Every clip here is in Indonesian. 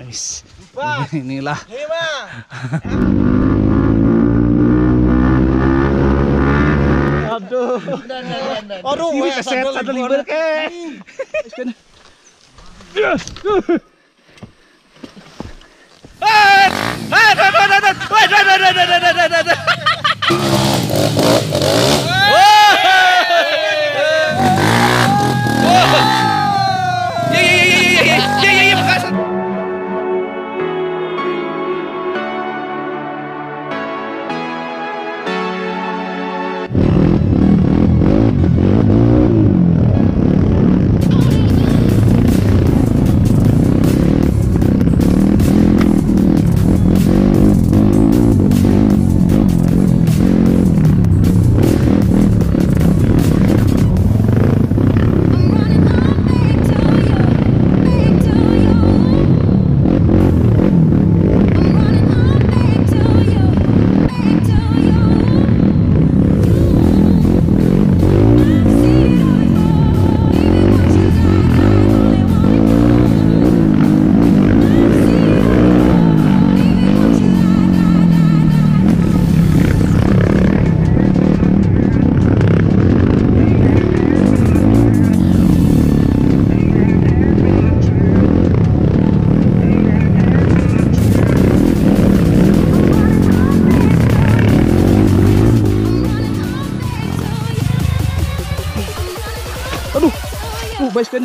Nice. Inilah. Aduh. Aduh, ini keset satu liber ke. Bais kan.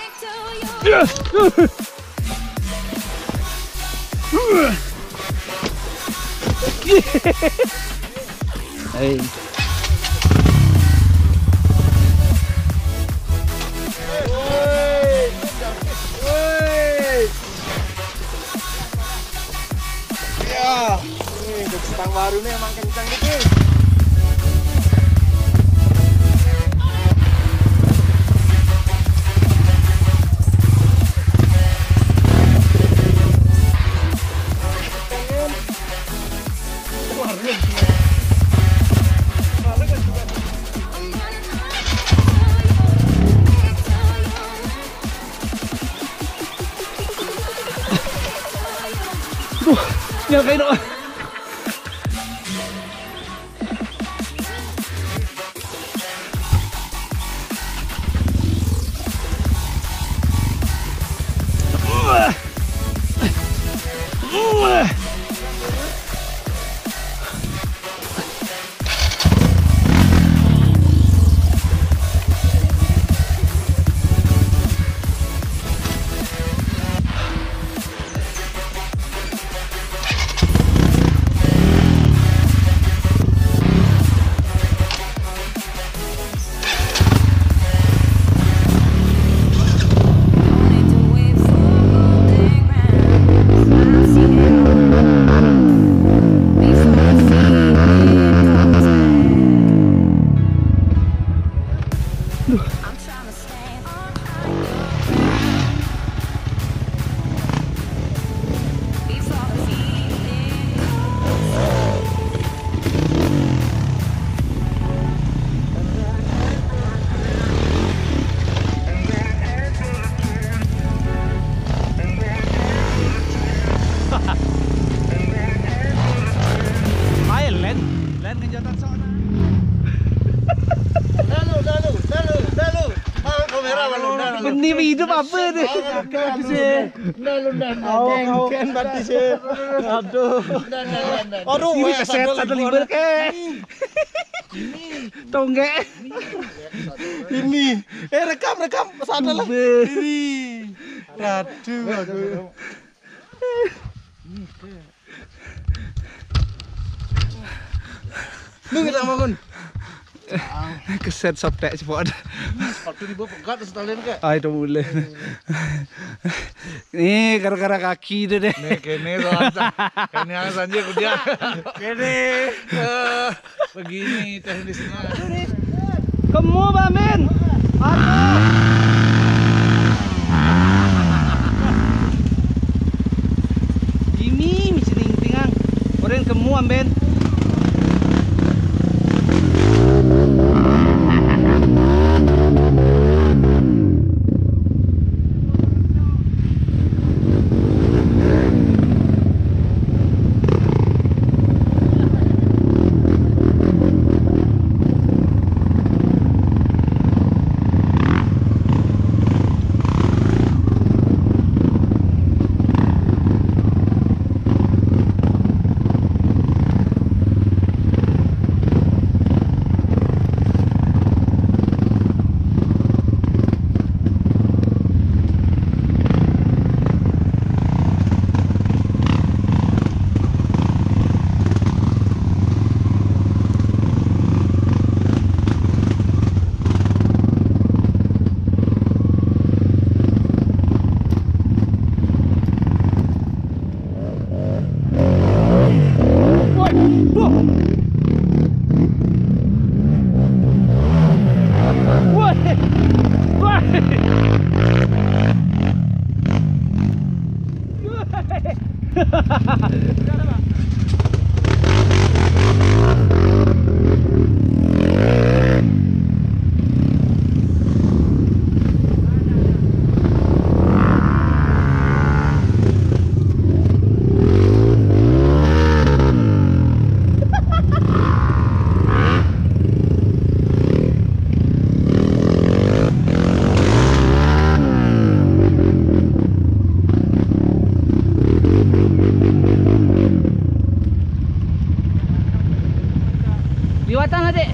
Hey. Ya, ini stang baru nih emang kencang gitu. Nhờ cái độ. Benih hidup apa deh? Ken mati sih. Aduh. Aduh, ini keset satu liber ke. Tonggek. Ini. Rekam sana lah. Ini. Aduh, aku. Lu kita bangun. Keset sotek cepot. Sepatu di bawah pegat sekalian ke? Ah itu boleh. Ini gara-gara kaki itu deh. Nih kene soalnya. Kene alasan aja kerja. Kene. Begini teknisnya. Kamu Bamen. Aduh. Ini misi tingtingan. Orang kamu amben. Liwatan adik.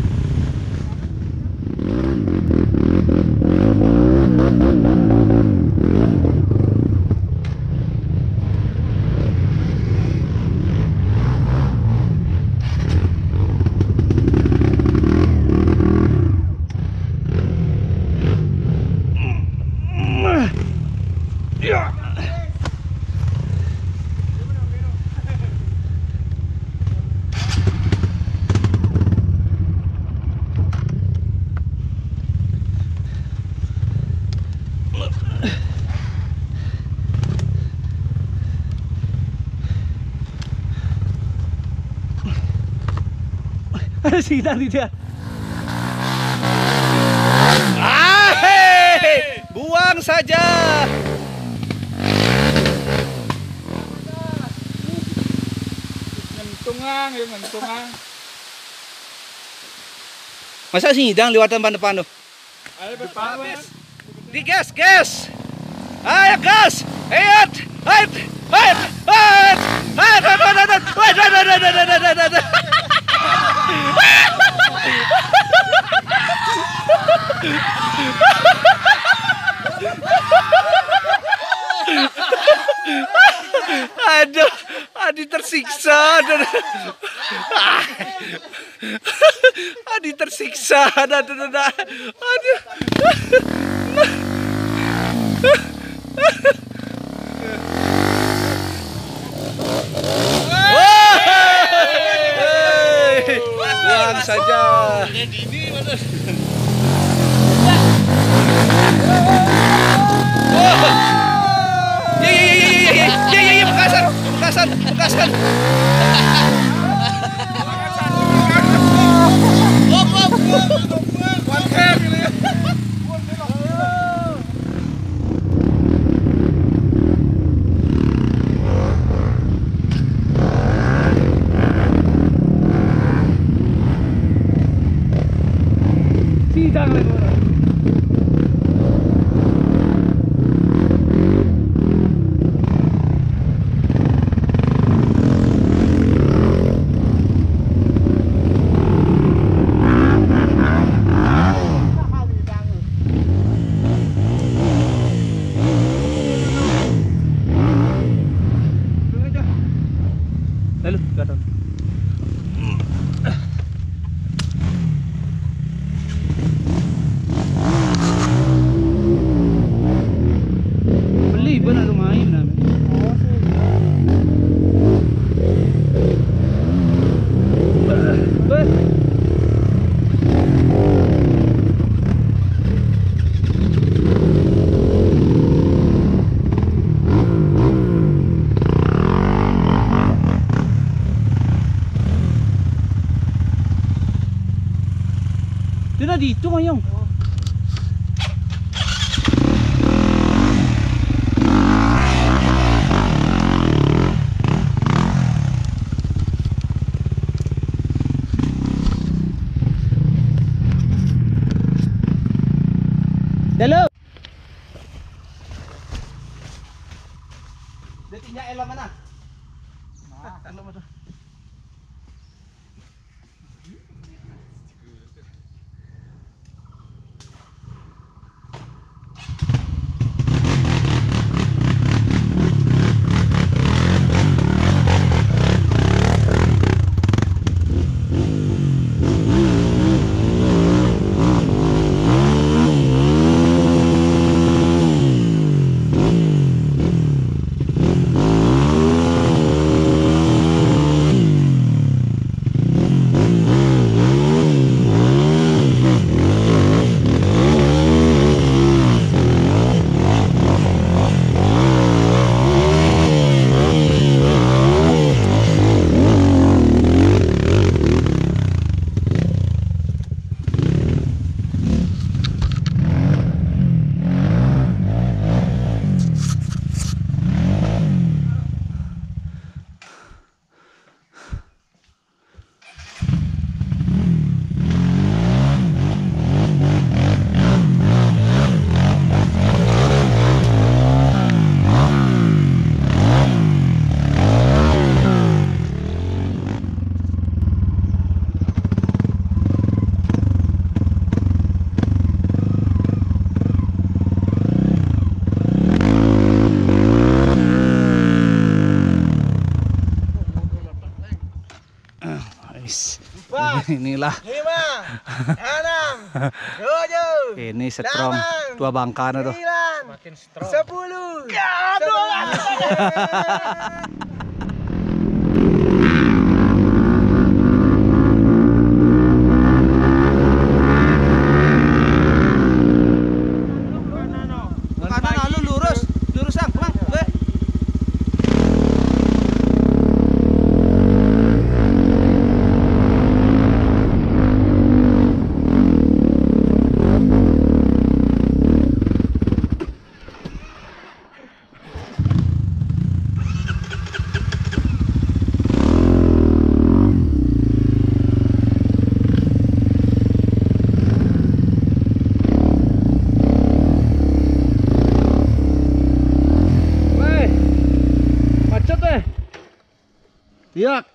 Ada sidang di dia. Buang saja. Ngentungan, ya ngentungan. Masa sidang lewatan depan tuh? Ayo depan. Di gas, gas. Ayo gas. Hayat, hayat, hayat, hayat, hayat. Aduh, Adi tersiksa. Adi tersiksa. Aduh. Buang saja. Ya, Bekasan. Sidang lagi. Lalu, gatal. Beli pun nak main namin. Dia na dito ngayon. Hello. Detinya elam mana? Elam mana? inilah. 5, 6, 7, Ini strong. 2 bangka na to. 9, Makin strong. 10. Kanan lalu lurus. Lurus ang, Bang. Be. Macet deh. Lihat.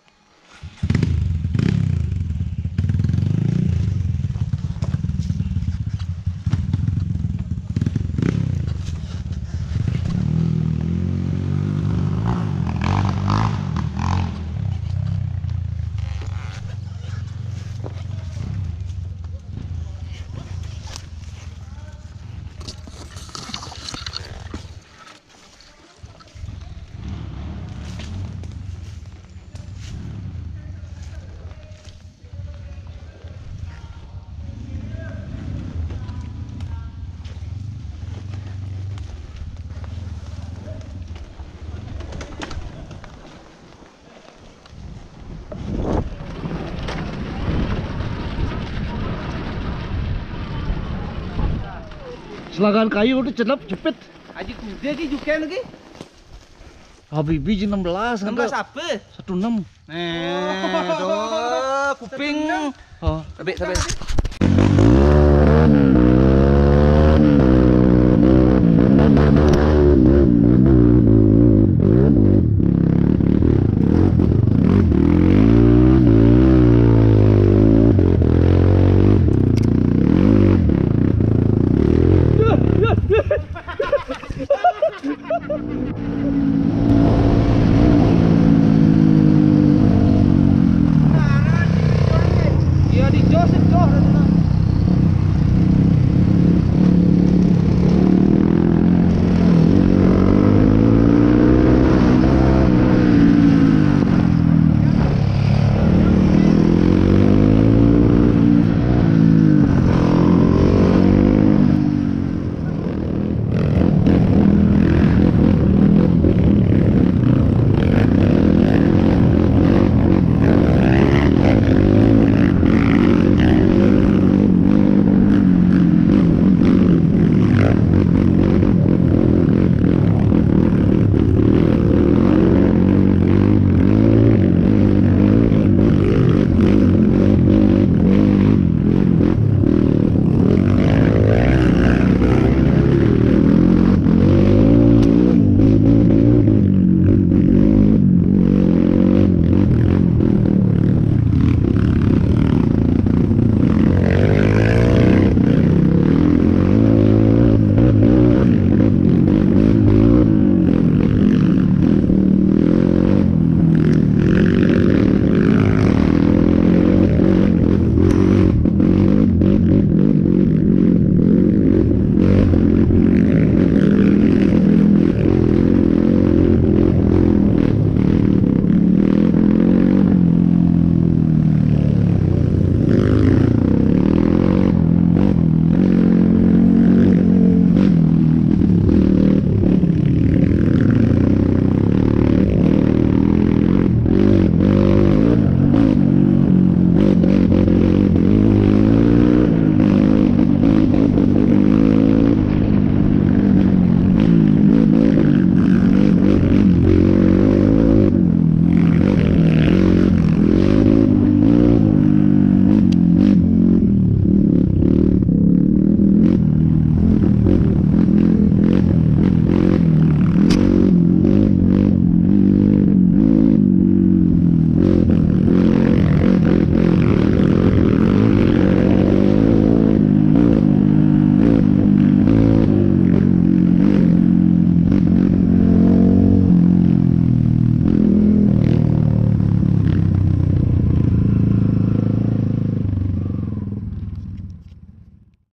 Selagan kayu udah celap cepet. Aji kuda ki juga lagi. Habibi 16 16 apa? 16. Tuh, kuping. Oh. Sabik.